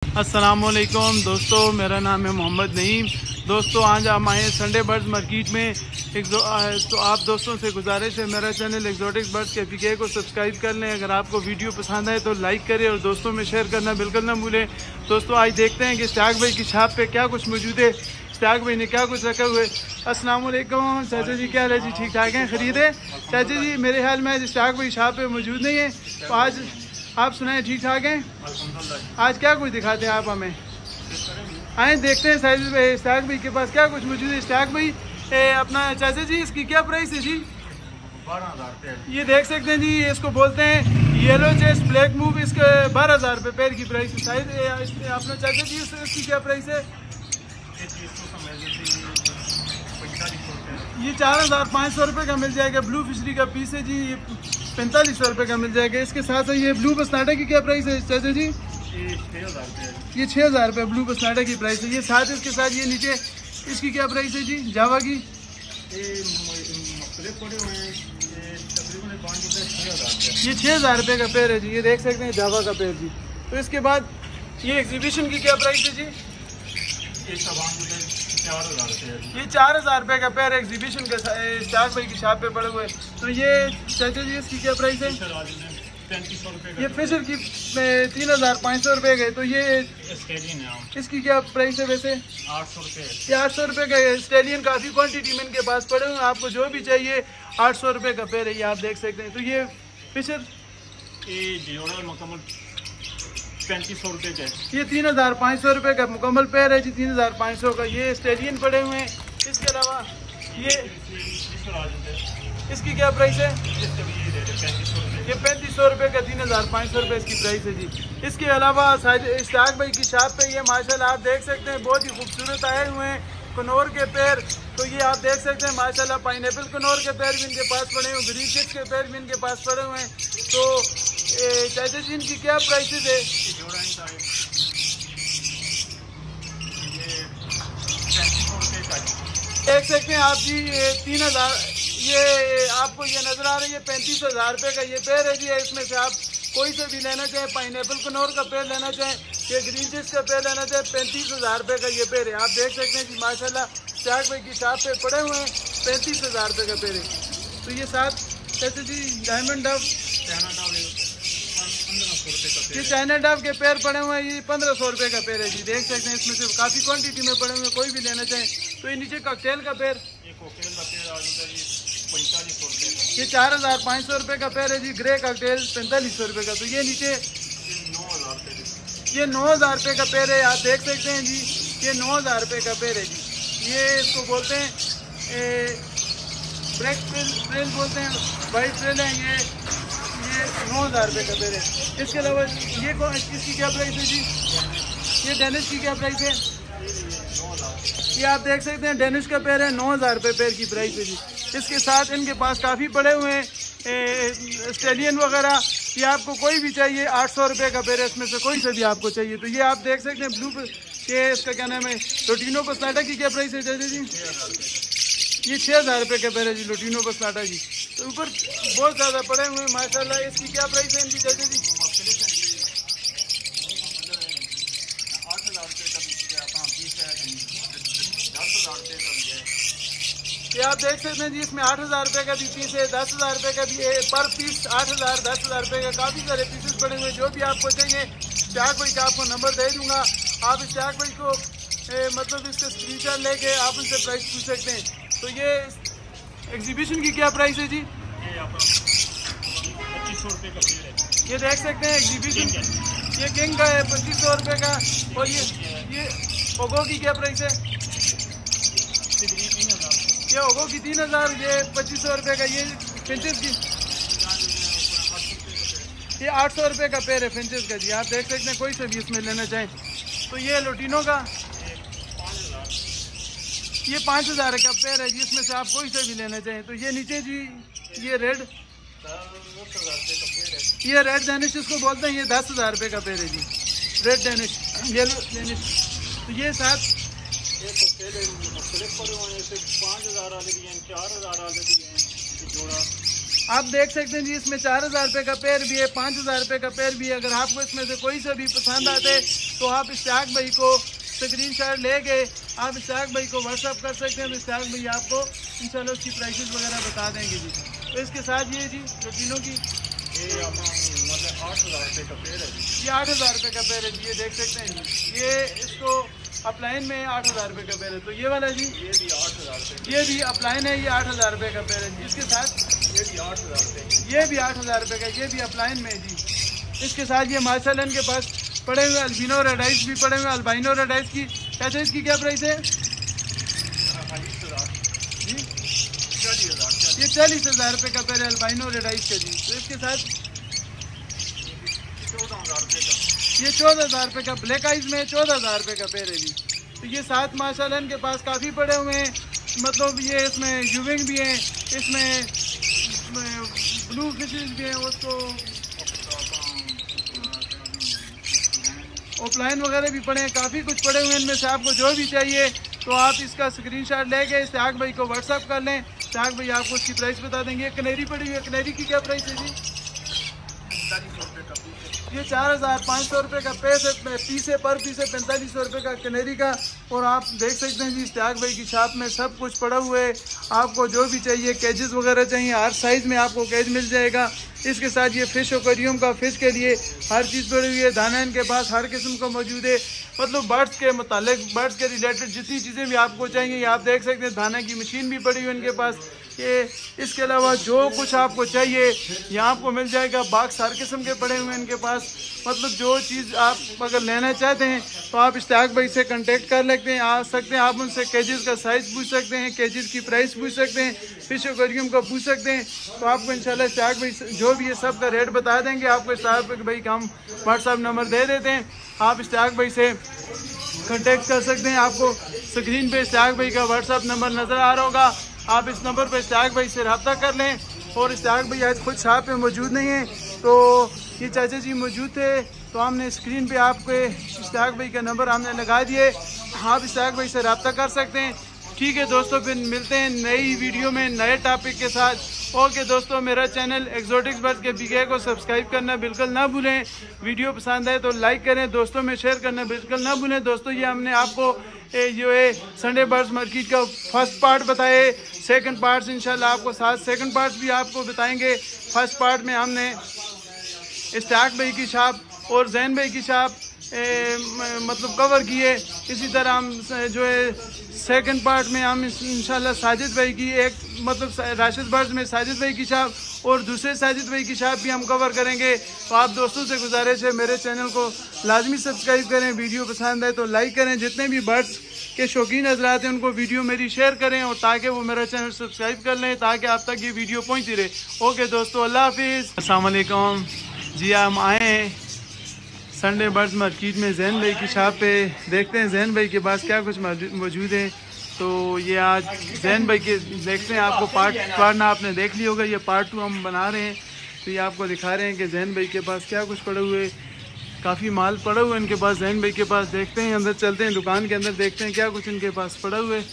अस्सलामुअलैकुम दोस्तों, मेरा नाम है मोहम्मद नईम। दोस्तों, आज हम आए हैं संडे बर्ड्स मार्केट में। तो आप दोस्तों से गुजारिश है, मेरा चैनल एक्जोटिक्स बर्ड्स के को सब्सक्राइब कर लें। अगर आपको वीडियो पसंद आए तो लाइक करें और दोस्तों में शेयर करना बिल्कुल ना भूलें। दोस्तों, आज देखते हैं कि इश्तियाक भाई की शॉप पे क्या कुछ मौजूद है, इश्तियाक भाई ने क्या कुछ रखा हुआ है। अस्सलाम वालेकुम चाचा जी, क्या हाल है जी? ठीक ठाक हैं, खरीदे? चाचा जी, मेरे ख्याल में आज इश्तियाक भाई शॉप पे मौजूद नहीं है, तो आज आप सुनाएं, ठीक ठाक हैं? आज क्या कुछ दिखाते हैं आप हमें? आए देखते हैं साइज भाई, इश्तियाक भाई के पास क्या कुछ मौजूद है। इश्तियाक भाई अपना चाचा जी, इसकी क्या प्राइस है जी? 12,000। ये देख सकते हैं जी, इसको बोलते हैं येलो चेस्ट ब्लैक मूव। इसके 12,000 रुपये पैर की प्राइस है। साइज अपना चाचा जी, इसकी क्या प्राइस है? ये 4,500 रुपये का मिल जाएगा। ब्लू फिशरी का पीस है जी, ये 4500 रुपये का मिल जाएगा। इसके साथ ये ब्लू बसनाटा की क्या प्राइस है चाचा जी? ये 6,000 रुपये ब्लू बसनाटा की प्राइस है। ये साथ इसके साथ ये नीचे इसकी क्या प्राइस है जी जावा की? ये 6,000 रुपये का पेड़ है जी, ये देख सकते हैं जावा का पेड़ जी। तो इसके बाद ये एग्जीबिशन की क्या प्राइस है जी? ये 4,000 रुपये का पेड़ एग्जीबिशन के इश्तियाक भाई की शॉप पे पड़े हुए। तो ये चाचा जी, इसकी क्या प्राइस है? ये फिशर की 3,500 रुपये गए। तो ये इसकी क्या प्राइस है वैसे? 800 रुपये। ये 800 रुपये का स्टेलियन, काफ़ी क्वांटिटी में इनके पास पड़े हुए हैं। आपको जो भी चाहिए 800 रुपये का पेड़ है, ये आप देख सकते हैं। तो ये फिशर मुकम्मल 3500 रुपये का, ये 3,500 रुपये का मुकम्मल पेड़ है जी, 3,500 का। ये स्टेलियन पड़े हुए हैं। इसके अलावा ये इसकी क्या प्राइस है? ये 3500 रुपये का, 3,500 रुपये इसकी प्राइस है जी। इसके अलावा इश्तियाक भाई की शॉप पे ये माशाल्लाह आप देख सकते हैं, बहुत ही खूबसूरत आए हुए हैं कनौर के पेड़। तो ये आप देख सकते हैं माशाल्लाह, पाइनएप्पल कनौर के पेड़ भी इनके पास पड़े हुए, ग्रीन चिप्स के पेड़ भी इनके पास पड़े हुए हैं। तो चाचा जी, इनकी क्या प्राइसेस है? देख सकते हैं आप जी, 3,000, ये आपको ये नजर आ रहा है, ये 35,000 रुपये का ये पेड़ है जी। इसमें से आप कोई से भी लेना चाहें, पाइनएप्पल कनौर का पेड़ लेना चाहें, ये ग्रीन चिप्स का पेड़ लेना चाहें, 35,000 रुपये का ये पेड़ है। आप देख सकते हैं जी माशाल्लाह, इश्तियाक भाई की शॉप पे पड़े हुए हैं, 35,000 रुपये का पेड़ है। तो ये साथ कैसे जी डायमंड डव, ये चाइना डव के पेड़ पड़े हुए हैं, ये 1,500 रुपये का पेड़ है जी। देख सकते हैं इसमें से काफ़ी क्वांटिटी में पड़े हुए हैं, कोई भी लेना चाहें। तो ये नीचे कॉकटेल का पेड़, ये 4,500 रुपये का पेड़ है जी। ग्रे कॉकटेल 4,500 रुपये का। तो ये नीचे ये 9,000 रुपये का पेड़ है, आप देख सकते हैं जी, ये 9,000 रुपये का पेड़ है जी। ये इसको बोलते हैं ब्लैक फ्रिल बोलते हैं, वाइट फ्रिल है। ये 9,000 रुपये का पेड़ है। इसके अलावा ये इसकी क्या प्राइस है जी? ये डेनिश की क्या प्राइस है? ये आप देख सकते हैं डेनिश का पेड़ है, 9,000 रुपये पेड़ की प्राइस है जी। इसके साथ इनके पास काफ़ी पड़े हुए हैं स्टेलियन वगैरह। ये आपको कोई भी चाहिए 800 रुपये का पेड़ है, इसमें से कोई सा भी आपको चाहिए। तो ये आप देख सकते हैं ब्लू, ये इसका क्या नाम है, लोटिनो बसनाटा की क्या प्राइस है चाचा जी? ये 6,000 रुपये का पेड़ है जी, लोटिनो बसनाटा की। तो ऊपर बहुत ज़्यादा पड़े हुए हैं माशाल्लाह। इसकी क्या प्राइस है इनकी चाचा जी? 8,000 रुपये का पीस है, 10,000 रुपये का भी है। ये आप देख सकते हैं जी, इसमें 8,000 रुपये का भी पीस है, 10,000 रुपये का भी है। पर पीस 8,000, 10,000 रुपये का काफ़ी सारे पीसेस पड़े हुए हैं। जो भी आपको चाहिए, इश्तियाक भाई का आपको नंबर दे दूँगा, आप इश्तियाक भाई को मतलब इसका स्क्रीनशॉट लेके आप उनसे प्राइस पूछ सकते हैं। तो ये एग्जीबिशन की क्या प्राइस है जी? ये 2500 रुपये का पेड़ है। ये देख सकते हैं एग्जीबिशन, ये किंग का है 2500 रुपये का। और ये ओगो की क्या प्राइस है? ये ओगो की 3,000, ये 2500 रुपये का। ये फिंचेस की, ये 800 रुपये का पेड़ है फिंचेस का जी। आप देख सकते हैं कोई से भी इसमें लेना चाहें। तो ये लोटिनो का ये 5,000 का पेड़ है जी, इसमें से आप कोई से भी लेना चाहें। तो ये नीचे जी ये रेड, ये रेड डेनिश इसको बोलते हैं, ये 10,000 रुपये का पेड़ है जी, रेड डेनिश, येलो डेनिश। तो ये साथ 5,000 वाले भी हैं, 4,000 वाले भी हैं जोड़ा। आप देख सकते हैं जी, इसमें 4,000 रुपये का पेड़ भी है, 5,000 रुपये का पेड़ भी है। अगर आपको इसमें से कोई सा भी पसंद आते तो आप इश्तियाक भाई को स्क्रीनशॉट लेके आप इश्तियाक भाई को व्हाट्सअप कर सकते हैं। तो इश्तियाक भाई आपको इंशाल्लाह उसकी प्राइसेस वगैरह बता देंगे जी। तो इसके साथ ये जी लटीनों की ये मतलब 8,000 रुपये का पेड़ है जी। ये 8,000 रुपये का पेड़ है जी, ये देख सकते हैं जी। ये इसको अपलाइन में 8,000 रुपये का पेड़ है। तो ये वाला जी ये भी 8,000 रुपये, ये भी अपलाइन है, ये 8,000 रुपये का पेड़ है जी। इसके साथ ये भी 8,000 रुपये, ये भी 8,000 रुपये का, ये भी अपलाइन में है जी। इसके साथ ये माशाल्लाह इनके पास पड़े हुए अल्बिनो रेडाइस भी पड़े हुए, अल्बाइनो रेडाइस की कैसे इसकी क्या प्राइस है जी? 40,000 ये 40,000 रुपये का पेड़ है अल्बाइनो रेडाइस का जी। तो इसके साथ 14,000 रुपये का, ये 14,000 रुपये का ब्लैक आइज में 14,000 रुपये का पेड़ है जी। तो ये साथ माशाल्लाह इनके पास काफ़ी पड़े हुए हैं, मतलब ये इसमें यूविंग भी हैं, इसमें ब्लू फिशेज भी हैं, उसको ऑफलाइन वगैरह भी पड़े हैं, काफ़ी कुछ पड़े हुए हैं। इनमें से आपको जो भी चाहिए तो आप इसका स्क्रीनशॉट लेके इश्तियाक भाई को व्हाट्सअप कर लें। इश्तियाक भाई आपको उसकी प्राइस बता देंगे। कनेरी पड़ी हुई है, कनेरी की क्या प्राइस है जी? 45 रुपये का पीस है। ये 4,500 रुपये का पीस है, पर पीस है 4500 रुपये का कनेरी का। और आप देख सकते हैं जी इश्तियाक भाई की शॉप में सब कुछ पड़ा हुआ है। आपको जो भी चाहिए, केजेस वगैरह चाहिए, हर साइज़ में आपको केज मिल जाएगा। इसके साथ ये फ़िश एक्वेरियम का फ़िश के लिए हर चीज़ पड़ी हुई है। दाना इनके पास हर किस्म का मौजूद है, मतलब बर्ड्स के मुतालिक, बर्ड्स के रिलेटेड जितनी चीज़ें भी आपको चाहिए आप देख सकते हैं। दाना की मशीन भी पड़ी हुई है इनके पास। ये इसके अलावा जो कुछ आपको चाहिए यहाँ आपको मिल जाएगा। बाक्स हर किस्म के पड़े हुए हैं इनके पास, मतलब जो चीज़ आप अगर लेना चाहते हैं तो आप इश्तियाक भाई से कांटेक्ट कर लेते हैं, आ सकते हैं। आप उनसे केजेस का साइज़ पूछ सकते हैं, केजेस की प्राइस पूछ सकते हैं, फिश एक्वेरियम का पूछ सकते हैं। तो आपको इंशाल्लाह इश्तियाक भाई जो भी ये सब का रेट बता देंगे। आपको इश्तियाक भाई का हम व्हाट्सअप नंबर दे देते हैं, आप इश्तियाक भाई से कांटेक्ट कर सकते हैं। आपको स्क्रीन पे इश्तियाक भाई का व्हाट्सअप नंबर नज़र आ रहा होगा, आप इस नंबर पर इश्तियाक भाई से रब्ता कर लें। और इश्तियाक भाई आज खुद शॉप पे मौजूद नहीं है, तो ये चाचा जी मौजूद थे, तो हमने स्क्रीन पे आपके इश्तियाक भाई का नंबर हमने लगा दिए, आप इश्तियाक भाई से रब्ता कर सकते हैं। ठीक है दोस्तों, फिर मिलते हैं नई वीडियो में नए टॉपिक के साथ। ओके दोस्तों, मेरा चैनल एक्सोटिक्स बर्ड्स के बीके को सब्सक्राइब करना बिल्कुल ना भूलें। वीडियो पसंद आए तो लाइक करें, दोस्तों में शेयर करना बिल्कुल ना भूलें। दोस्तों ये हमने आपको जो है संडे बर्ड्स मार्केट का फर्स्ट पार्ट बताए, सेकंड पार्ट्स इंशाल्लाह आपको साथ सेकंड पार्ट्स भी आपको बताएंगे। फर्स्ट पार्ट में हमने इश्तियाक भाई की शॉप और जैन भाई की शॉप मतलब कवर किए। इसी तरह हम जो है सेकंड पार्ट में हम इंशाल्लाह साजिद भाई की एक मतलब राशिद बर्ड्स में साजिद भाई की शॉप और दूसरे साजिद भाई की शॉप भी हम कवर करेंगे। तो आप दोस्तों से गुजारिश है मेरे चैनल को लाजमी सब्सक्राइब करें, वीडियो पसंद आए तो लाइक करें, जितने भी बर्ड्स के शौकीन हजरात हैं उनको वीडियो मेरी शेयर करें और ताकि वो मेरा चैनल सब्सक्राइब कर लें ताकि आप तक ये वीडियो पहुँचती रहे। ओके दोस्तों, अल्लाह हाफिज़, अस्सलाम वालेकुम जी। हम आए हैं संडे बर्ड्स मार्केट में जैन भाई की शॉप पे, देखते हैं जैन भाई के पास क्या कुछ मौजूद है। तो ये आज जैन भाई के देखते हैं, आपको पार्ट ना आपने देख लिया होगा, ये पार्ट 2 हम बना रहे हैं। तो ये आपको दिखा रहे हैं कि जैन भाई के पास क्या कुछ पड़े हुए, काफ़ी माल पड़ा हुआ है इनके पास जैन भाई के पास। देखते हैं अंदर चलते हैं, दुकान के अंदर देखते हैं क्या कुछ इनके पास पड़ा हुआ है।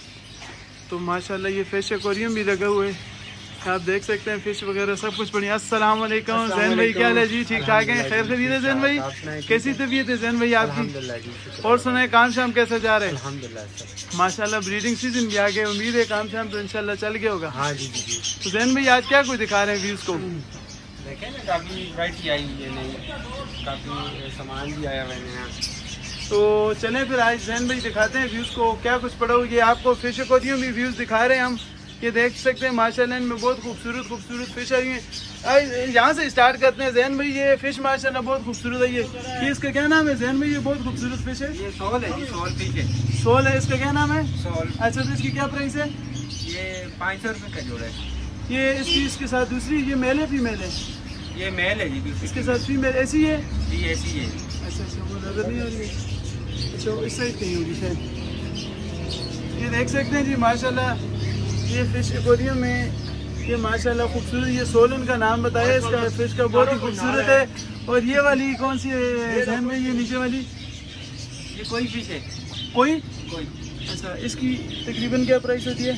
तो माशाल्लाह ये फिश एक्वेरियम भी लगा हुआ है, आप देख सकते हैं फिश वगैरह सब कुछ बढ़िया। अस्सलाम वालेकुम जैन भाई, क्या हाल है जी? ठीक ठाक हैं? खैर खरीद है जैन भाई? कैसी तबीयत है जैन भाई आपकी? और सुनाए काम शाम कैसा जा रहा है? अल्हम्दुलिल्लाह माशाल्लाह ब्रीडिंग सीजन भी आ गया, उम्मीद है काम शाम तो इंशाल्लाह चल गया होगा। हाँ जी जी जी। तो जैन भाई आज क्या कुछ दिखा रहे हैं व्यूज को? देखें ना, काफ़ी वैरायटी आई हुई है, नहीं काफ़ी सामान भी आया हुआ है नया। तो चलें फिर आज जैन भाई दिखाते हैं व्यूज को क्या कुछ पड़ा हुआ है। आपको फिश एक्वेरियम भी व्यूज दिखा रहे हैं हम, ये देख सकते हैं माशाल्लाह इनमें बहुत खूबसूरत फिश आई हैं। यहाँ से स्टार्ट करते हैं जैन भाई, ये फिश माशाल्लाह बहुत खूबसूरत है। ये इसका क्या नाम है जैन भाई? ये बहुत खूबसूरत फिश है, ये सोल है जी, सोल फिश है। सोल है, इसका क्या नाम है? सोल। अच्छा, तो इसकी क्या प्राइस है? ये 500 रुपये का जोड़ा है। ये इसके साथ दूसरी, ये मेल है फीमेल है? ये मेल है जी, इसके साथ फीमेल ऐसी है जी, ऐसी है। अच्छा वो नजर नहीं आ रही है। अच्छा इस साइड कहीं होगी शायद। ये देख सकते हैं जी माशाल्लाह, ये फिश एक्वेरियम में ये माशाल्लाह खूबसूरत, ये सोलन का नाम बताया इसका फिश का, बहुत ही खूबसूरत है। और ये वाली कौन सी है जहन में? ये नीचे वाली ये कोई फिश है, कोई। कोई। अच्छा, इसकी तकरीबन क्या प्राइस होती है?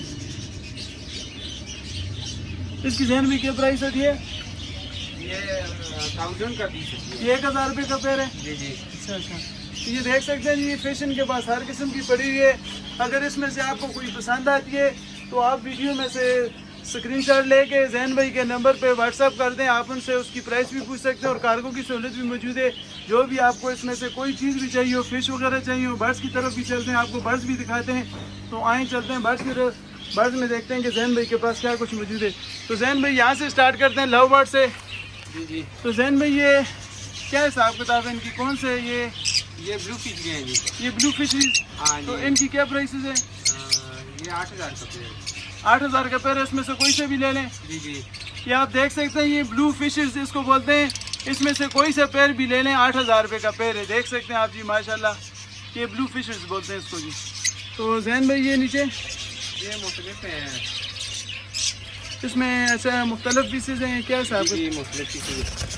इसकी जहन में क्या प्राइस होती है? ये 1000 का पीस है। ये 1000 रुपये का पेड़ है जी जी। अच्छा अच्छा। ये देख सकते हैं जी, फैशन के पास हर किस्म की पड़ी हुई है। अगर इसमें से आपको कोई पसंद आती है तो आप वीडियो में से स्क्रीनशॉट लेके जैन भाई के नंबर पे व्हाट्सअप कर दें। आप उनसे उसकी प्राइस भी पूछ सकते हैं और कार्गो की सहूलत भी मौजूद है। जो भी आपको इसमें से कोई चीज़ भी चाहिए हो, फिश वगैरह चाहिए हो, बर्ड्स की तरफ भी चलते हैं, आपको बर्ड्स भी दिखाते हैं। तो आए चलते हैं बर्ड्स की तरफ, बर्ड्स में देखते हैं कि जैन भाई के पास क्या कुछ मौजूद है। तो जैन भाई यहाँ से स्टार्ट करते हैं लव बर्ड से। जी जी। तो जैन भाई ये क्या हिसाब किताब है इनकी, कौन से ये ब्लू फिश हैं जी। ये ब्लू फिशरीज। हाँ। तो इनकी क्या प्राइसेस है? ये 8,000 का पेयर। 8,000 का पेयर है, इसमें से कोई से भी ले लें। जी जी। ये आप देख सकते हैं, ये ब्लू फिशेस इसको बोलते हैं, इसमें से कोई सा पेयर भी ले लें। 8,000 रुपये का पेयर है, देख सकते हैं आप जी माशाल्लाह। ये ब्लू फिशेस बोलते हैं इसको जी। तो जैन भाई ये नीचे ये मुख्तलिफ हैं, इसमें ऐसा मुख्तलिफ पीसेज हैं, क्या साहब? मुख्तलिफ पीसेज।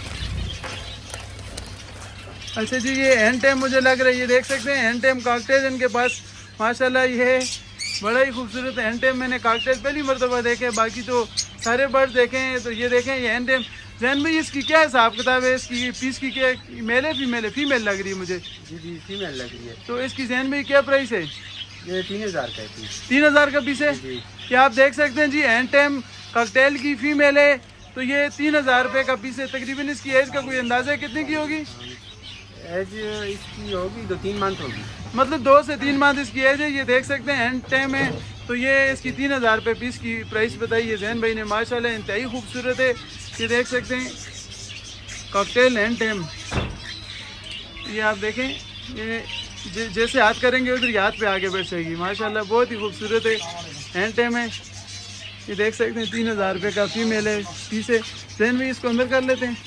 अच्छा जी, ये हैंड टैम मुझे लग रहा है, ये देख सकते हैं हैंड टैम कॉकटेल इनके पास माशाल्लाह। ये बड़ा ही खूबसूरत हैंड टैम, मैंने कॉकटेल पहली मरतबा देखे, बाकी तो सारे बर्ड देखे हैं। तो ये देखें ये हैंड टैम। जैन भाई इसकी क्या हिसाब किताब है? इसकी पीस की क्या मेल है फीमेल है? फीमेल लग रही है मुझे। जी जी, फीमेल लग रही है। तो इसकी जैन भाई क्या प्राइस है? ये 3,000 का है पीस। 3,000 का पीस है। ये आप देख सकते हैं जी, हैंड टैम कॉकटेल की फीमेल है। तो ये 3,000 रुपये का पीस है। तकरीबन इसकी एज का कोई अंदाजा है कितने की होगी? एज इसकी होगी 2-3 मंथ होगी, मतलब 2 से 3 मंथ इसकी एज है। ये देख सकते हैं हैंड टैम है। तो ये इसकी 3,000 रुपये पीस की प्राइस बताई है जैन भाई ने। माशाल्लाह इंतहाई खूबसूरत है। ये देख सकते हैं कॉकटेल हैंड टैम। ये आप देखें, ये जैसे हाथ करेंगे उधर ये हाथ पे आगे बैठ जाएगी माशाल्लाह, बहुत ही खूबसूरत है हैंड टैम है। ये देख सकते हैं 3,000 रुपये का फीमेल है पीस है। जैन भाई इसको अंदर कर लेते हैं।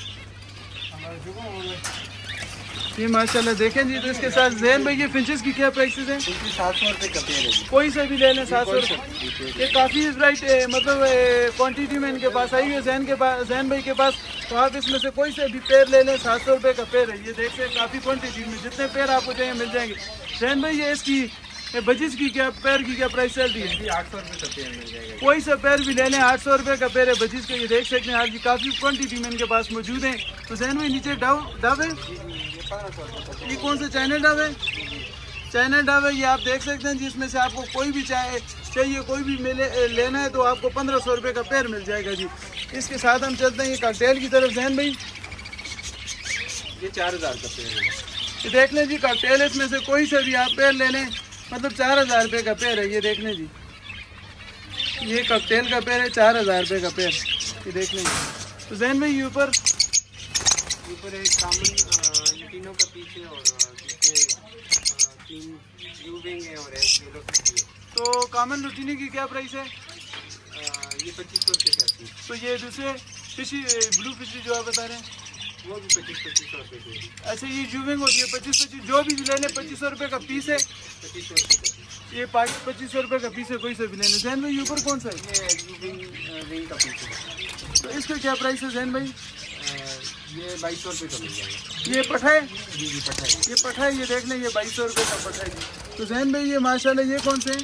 ये माशाल्लाह देखें जी। तो इसके साथ जैन भाई ये फिंचेस की क्या प्राइसेस हैं? 700 रुपये का पेयर है। कोई से भी ले लें 700 रुपये। ये काफ़ी राइट मतलब क्वांटिटी में इनके पास आई हुई है जैन के पास, जैन भाई के पास। तो आप इसमें से कोई से भी पेयर ले लें, 700 रुपये का पेयर है। ये देख सकते काफ़ी क्वांटिटी में, जितने पेयर आपको चाहिए मिल जाएंगे। जैन भाई ये इसकी बजिस की क्या पेयर की क्या प्राइस चल रही है? 800 रुपये का पेयर मिल जाएगा। कोई सा पेयर भी ले लें, 800 रुपये का पेयर है बजिस का। ये देख सकते हैं आप जी, काफ़ी क्वांटिटी में इनके पास मौजूद है। तो जैन भाई नीचे डव है, ये कौन सा चाइना डव है? चाइना डव है। ये आप देख सकते हैं जी, इसमें से आपको कोई भी चाहिए कोई भी लेना है तो आपको 1,500 रुपये का पेयर मिल जाएगा जी। इसके साथ हम चलते हैं ये कॉकटेल की तरफ। जैन भाई ये 4,000 का पेयर है। ये देख लें जी कॉकटेल, इसमें से कोई से भी आप पेयर ले लें, मतलब 4,000 रुपये का पेयर है। ये देख लें जी, ये कॉकटेल का पेयर है, 4,000 रुपये का पेयर। ये देख लें। तो जैन भाई ऊपर एक कॉमन लुटिनो का पीस है और जिसके 3 ब्लू विंग है और एक येलो फिश है। तो कॉमन लुटिनो की क्या प्राइस है? ये 2,500 रुपये का पीस। तो ये दूसरे फिशी ब्लू फिशी जो आप बता रहे हैं वो भी 2,500 रुपये की। अच्छा, ये जूविंग होती है 25 जो भी ले लें, 2,500 रुपये का पीस है। 2,500 रुपये का पीस। ये 2,500 रुपये का पीस है, कोई से भी लेने। जैन भाई ऊपर कौन सा है? ये विंग का पीस है। तो इसका क्या प्राइस है जैन भाई? ये 2,200 रुपये का मिल जाएगा। ये पठा है? जी जी, पठा है। ये पठा है। ये देख लें, ये 2,200 रुपये का पठा है। तो जैन भाई ये माशाल्लाह ये कौन से हैं?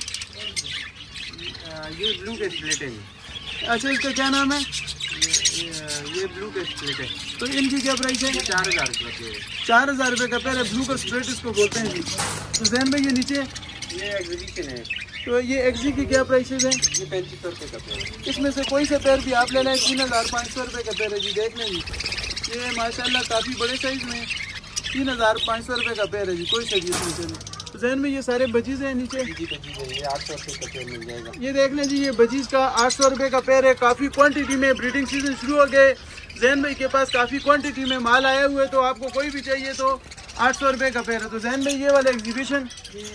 ये ब्लू के स्प्लिट है। अच्छा, इसका क्या नाम है? ये ब्लू के स्प्लिट है। तो इनकी क्या प्राइस है? 4,000 रुपये का पेयर। 4,000 रुपये का पेयर है, ब्लू का स्प्लिट इसको बोलते हैं जी। तो जैन भाई ये नीचे ये एग्जीबिशन है। तो ये एक्जी की क्या प्राइसेस है? ये 3,500 रुपये का पेयर है। इसमें से कोई सा पेयर भी आप लेना है, 3,500 रुपये का पेयर है जी। देख लें जी, ये माशाल्लाह काफ़ी बड़े साइज़ में 3,500 रुपये का पेयर है जी। कोई सा भी इसमें से। तो जैन में ये सारे बजीज हैं नीचे। जी बजीज है, ये 800 रुपये का पेयर मिल जाएगा। ये देख लें जी, ये बजीज का 800 रुपये का पेयर है। काफ़ी क्वांटिटी में, ब्रीडिंग सीजन शुरू हो गए, जैन भाई के पास काफ़ी क्वांटिटी में माल आया हुआ है। तो आपको कोई भी चाहिए तो 800 रुपये का पेयर है। तो जैन भाई ये वाला एग्जीबिशन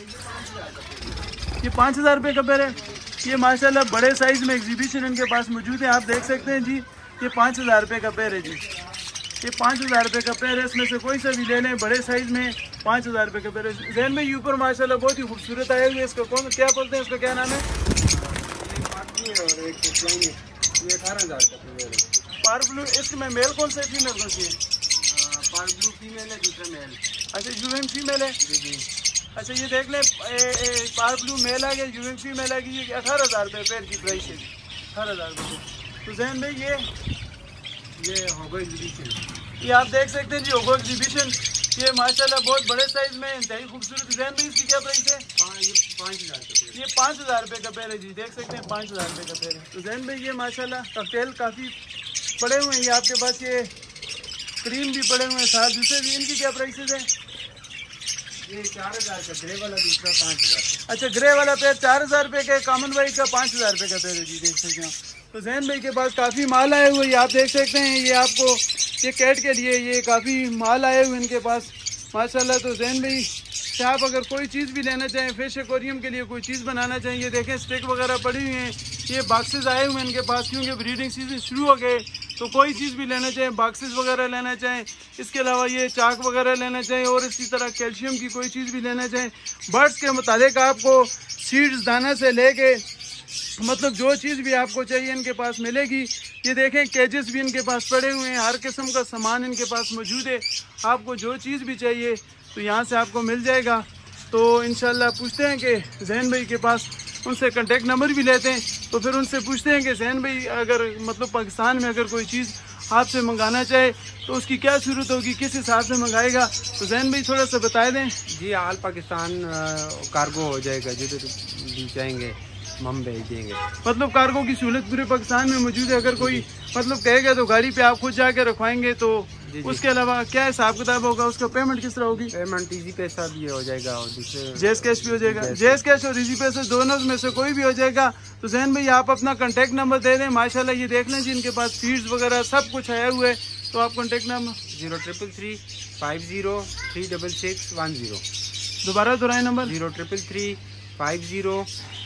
ये 5,000 रुपये का पेयर है। ये माशाल्लाह बड़े साइज़ में एग्जीबिशन इनके पास मौजूद है, आप देख सकते हैं जी। ये 5,000 रुपये का पेयर है जी। ये 5,000 रुपये का पेयर है, इसमें से कोई सा भी ले लें, बड़े साइज़ में 5,000 रुपये का पेयर है। जैन में ऊपर माशाल्लाह बहुत ही खूबसूरत आया हुआ है। इसको कौन क्या बोलते हैं, इसका क्या नाम है? और एक फ्लाइन है, ये 18,000 का पेयर है। पार ब्लू, इसमें मेल कौन सा है, फीमेल कौन सी है? पार ब्लू फीमेल है, दूसरा मेल। अच्छा, यूएम फीमेल है। जी जी। अच्छा, ये देख लें, पार ब्लू मेल आ गया, यूएम फीमेल आ गई। ये 18,000 रुपये पेयर की प्राइस है, 18,000 रुपये। तो जैन भाई ये होगो एग्जीबिशन, ये आप देख सकते हैं जी, होगो एग्जीबिशन। ये माशाल्लाह बहुत बड़े साइज में इंतहाई खूबसूरत डिजाइन में। इसकी क्या प्राइस है? ये 5,000 का पेड़। ये 5,000 रुपये का पेड़ है जी, देख सकते हैं 5,000 रुपये का पेड़ है। तो जैन भाई ये माशाल्लाह कॉकटेल काफ़ी पड़े हुए हैं, ये आपके पास ये क्रीम भी पड़े हुए हैं साथ दूसरे भी। इनकी क्या प्राइसेस है? ये 4,000 का ग्रे वाला, दूसरा 5,000। अच्छा, ग्रे वाला पेड़ 4,000 रुपये का, कॉमन भाई का 5,000 रुपये का पेड़ है जी, देख सकते हैं। तो जैन भाई के पास काफ़ी माल आए हुए, ये आप देख सकते हैं। ये आपको ये कैट के लिए ये काफ़ी माल आए हुए इनके पास माशाल्लाह। तो जैन भाई से आप अगर कोई चीज़ भी लेना चाहें, फिश एक्वेरियम के लिए कोई चीज़ बनाना चाहें, ये देखें स्टिक वगैरह पड़ी हुई हैं, ये बॉक्सेस आए हुए हैं इनके पास, क्योंकि ब्रीडिंग सीजन शुरू हो गए। तो कोई चीज़ भी लेना चाहें, बॉक्सेस वगैरह लेना चाहें, इसके अलावा ये चाक वगैरह लेना चाहें, और इसी तरह कैल्शियम की कोई चीज़ भी लेना चाहें, बर्ड्स के मुतालिक आपको सीड्स दाना से लेके मतलब जो चीज़ भी आपको चाहिए इनके पास मिलेगी। ये देखें केजेस भी इनके पास पड़े हुए हैं, हर किस्म का सामान इनके पास मौजूद है। आपको जो चीज़ भी चाहिए तो यहाँ से आपको मिल जाएगा। तो इंशाल्लाह पूछते हैं कि जैन भाई के पास, उनसे कांटेक्ट नंबर भी लेते हैं, तो फिर उनसे पूछते हैं कि जैन भाई अगर मतलब पाकिस्तान में अगर कोई चीज़ आपसे मंगाना चाहे तो उसकी क्या सूरत होगी, किस हिसाब से मंगाएगा। तो जैन भाई थोड़ा सा बता दें। जी, ऑल पाकिस्तान कार्गो हो जाएगा, जिधर भी चाहेंगे हम भेज देंगे। मतलब कार्गो की सहूलत पूरे पाकिस्तान में मौजूद है। अगर कोई मतलब कहेगा तो गाड़ी पे आप खुद जाके रखवाएंगे। तो उसके अलावा क्या हिसाब किताब होगा, उसका पेमेंट किस तरह होगी? पेमेंट इजी पैसा भी हो जाएगा और जैस कैश भी हो जाएगा। जैस कैश और इजी पैसे दोनों में से कोई भी हो जाएगा। तो जैन भाई आप अपना कांटेक्ट नंबर दे दें। माशाल्लाह ये देख लें जी, इनके पास फीड्स वगैरह सब कुछ आया हुआ है। तो आप कांटेक्ट नंबर 0333 50 366 10। दोबारा दोहराए नंबर 0333 50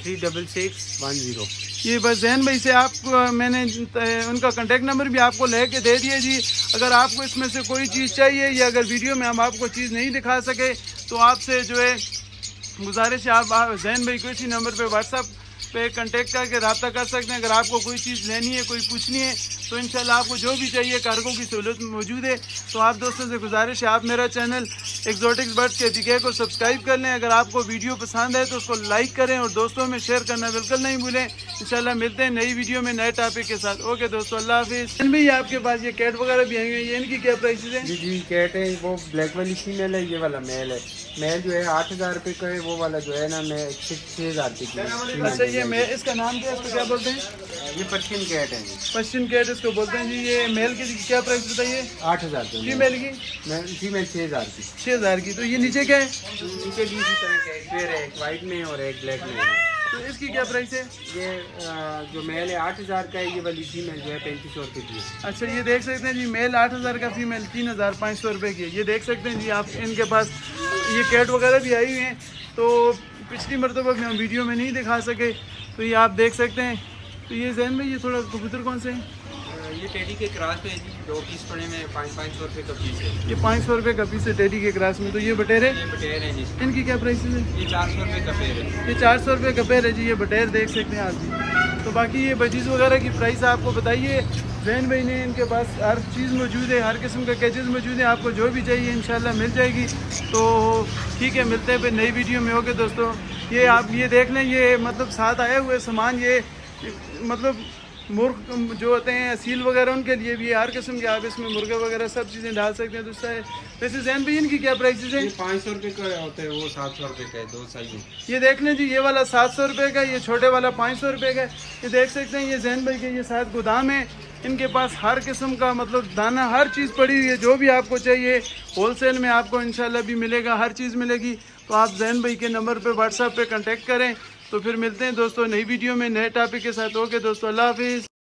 366 10। ये बस जैन भाई से आप मैंने उनका कांटेक्ट नंबर भी आपको लेके दे दिया जी। अगर आपको इसमें से कोई चीज़ चाहिए या अगर वीडियो में हम आपको चीज़ नहीं दिखा सके तो आपसे जो है गुजारिश है आप जैन भाई को इसी नंबर पे व्हाट्सअप पे कांटेक्ट करके रब्ता कर सकते हैं। अगर आपको कोई चीज़ लेनी है, कोई पूछनी है तो इंशाल्लाह आपको जो भी चाहिए कार्गो की सहूलत मौजूद है। तो आप दोस्तों से गुजारिश है आप मेरा चैनल एक्जोटिक्स बर्ड्स के एपीके को सब्सक्राइब कर लें। अगर आपको वीडियो पसंद है तो उसको लाइक करें और दोस्तों में शेयर करना बिल्कुल नहीं भूलें। इंशाल्लाह मिलते हैं नई वीडियो में नए टॉपिक के साथ। ओके दोस्तों, अल्लाह हाफिज़। भाई आपके पास ये कैट वगैरह भी आई हुई है, इनकी क्या प्राइसेज है? जी कैट है, वो ब्लैक वाली फीमेल है, ये वाला मेल है। मेल जो है 8,000 रुपये का है, वो वाला जो है ना मैं 6,000 की। अच्छा, ये मेल, इसका नाम क्या है, इसको क्या बोलते हैं? ये पर्शियन कैट है। पर्शियन कैट इसको बोलते हैं जी। ये मेल की क्या प्राइस बताइए? 8,000 की। फीमेल की? फीमेल 6,000 की। 6,000 की। तो ये नीचे क्या है? नीचे भी इसी तरह का एक पेयर है, एक वाइट में और एक ब्लैक में है। तो इसकी क्या प्राइस है? ये जो मेल है 8,000 का है, ये वाली फीमेल जो है 3,500 रुपये की है। अच्छा, ये देख सकते हैं जी, मेल 8,000 का, फीमेल 3,500 रुपये की है। ये देख सकते हैं जी आप, इनके पास ये कैट वगैरह भी आई हुई हैं। तो पिछली मरतबा में हम वीडियो में नहीं दिखा सके, तो ये आप देख सकते हैं। तो ये जहन में ये थोड़ा कबूतर कौन से हैं? ये टेडी के क्रॉस पे जी, 2 पीस पड़े में 500 रुपये का पीस है। ये 500 रुपये का पीस है टेडी के क्रॉस में। तो ये बटेरे? ये बटेर है जी। इनकी क्या प्राइस है? ये 400 रुपये का पेयर है। ये 400 रुपये का पेयर है जी, ये बटेर देख सकते हैं आप जी। तो बाकी ये बजीज़ वगैरह की प्राइस आपको बताइए। जैन भाई ने इनके पास हर चीज़ मौजूद है, हर किस्म का कैचेज़ मौजूद है। आपको जो भी चाहिए इंशाल्लाह मिल जाएगी। तो ठीक है, मिलते हैं फिर नई वीडियो में। ओके दोस्तों, ये आप ये देख लें, ये मतलब साथ आए हुए सामान, ये मतलब मुर्ग जो होते हैं असील वगैरह उनके लिए भी हर किस्म के आप इसमें मुर्गे वगैरह सब चीज़ें डाल सकते हैं। दूसरा है वैसे जैन भाई इनकी क्या प्राइसेस है? 500 रुपये का होता है, वो 700 रुपये का है, 2 साइज। ये देख लें जी, ये वाला 700 रुपये का, ये छोटे वाला 500 रुपये का। ये देख सकते हैं, ये जैन भाई के ये साथ गोदाम है। इनके पास हर किस्म का मतलब दाना, हर चीज़ पड़ी हुई है। जो भी आपको चाहिए होलसेल में आपको इंशाल्लाह भी मिलेगा, हर चीज़ मिलेगी। तो आप जैन भाई के नंबर पे व्हाट्सएप पे कांटेक्ट करें। तो फिर मिलते हैं दोस्तों नई वीडियो में नए टॉपिक के साथ। ओके दोस्तों, अल्लाह हाफिज़।